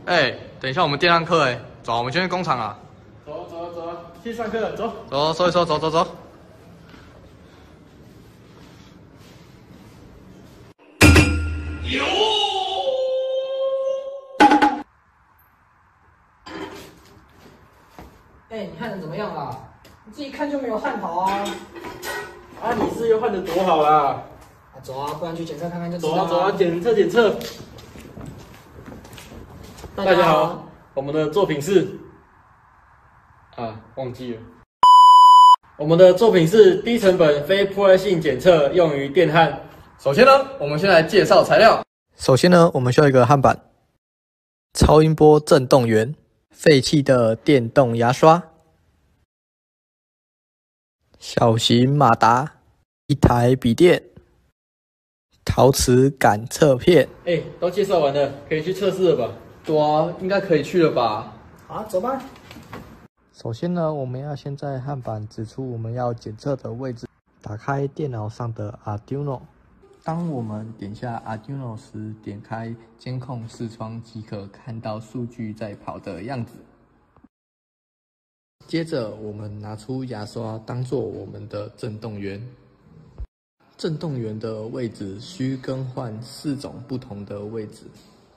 等一下我们电焊课走，我们先去工厂啊。 走，去上课了，走。 走，收一收，走。 有。 你焊的怎么样啊？你自己看就没有焊好啊。 啊，你是又焊的多好啦！ 走啊，不然去检测看看就知道了。 走啊，检测。大家好，我们的作品是忘记了。我们的作品是低成本非破坏性检测，用于电焊。 首先呢，我们先来介绍材料。首先呢，我们需要一个焊板、超音波振动源、废弃的电动牙刷、小型马达、一台笔电、陶瓷感测片。 都介绍完了，可以去测试了吧？ 对啊，应该可以去了吧？ 好，走吧。 首先呢，我们要先在焊板指出我们要检测的位置，打开电脑上的 Arduino。当我们点下 Arduino 时，点开监控视窗即可看到数据在跑的样子。接着，我们拿出牙刷当做我们的振动源。振动源的位置需更换4种不同的位置。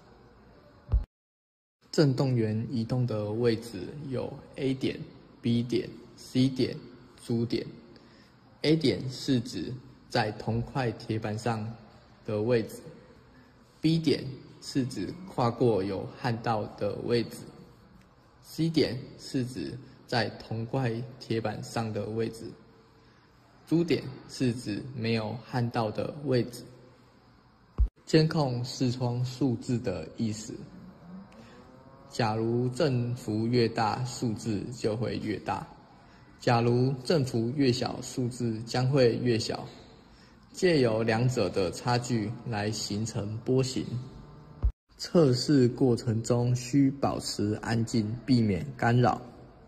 振动源移动的位置有 A 点、B 点、C 点、珠点。A 点是指在同块铁板上的位置 ，B 点是指跨过有焊道的位置 ，C 点是指在同块铁板上的位置，珠点是指没有焊道的位置。监控视窗数字的意思。假如振幅越大，数字就会越大；假如振幅越小，数字将会越小。借由两者的差距来形成波形。测试过程中需保持安静，避免干扰。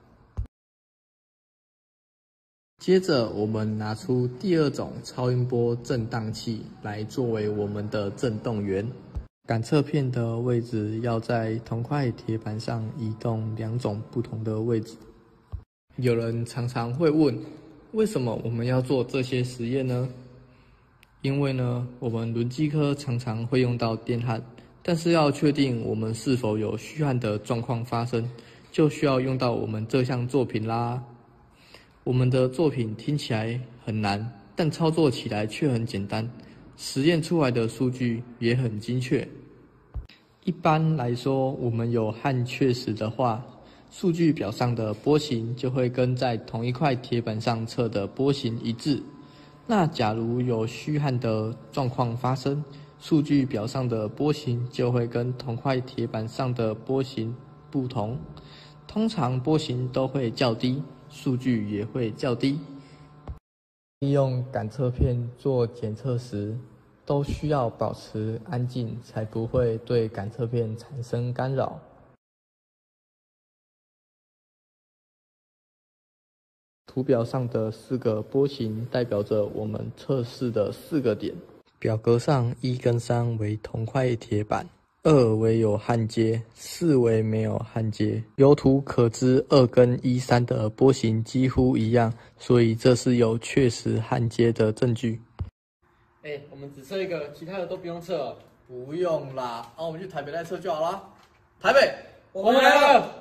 接着，我们拿出第2种超音波振荡器来作为我们的振动源。感测片的位置要在同块铁板上移动2种不同的位置。有人常常会问，为什么我们要做这些实验呢？因为呢，我们轮机科常常会用到电焊，但是要确定我们是否有虚焊的状况发生，就需要用到我们这项作品啦。我们的作品听起来很难，但操作起来却很简单。实验出来的数据也很精确。一般来说，我们有焊确实的话，数据表上的波形就会跟在同一块铁板上测的波形一致。那假如有虚焊的状况发生，数据表上的波形就会跟同块铁板上的波形不同。通常波形都会较低，数据也会较低。利用感测片做检测时，都需要保持安静，才不会对感测片产生干扰。图表上的4个波形代表着我们测试的4个点。表格上1跟3为同块铁板，2为有焊接，4为没有焊接。由图可知，2跟1、3的波形几乎一样，所以这是有确实焊接的证据。 我们只测一个，其他的都不用测。 不用啦，我们去台北再测就好了。台北， 我们来了。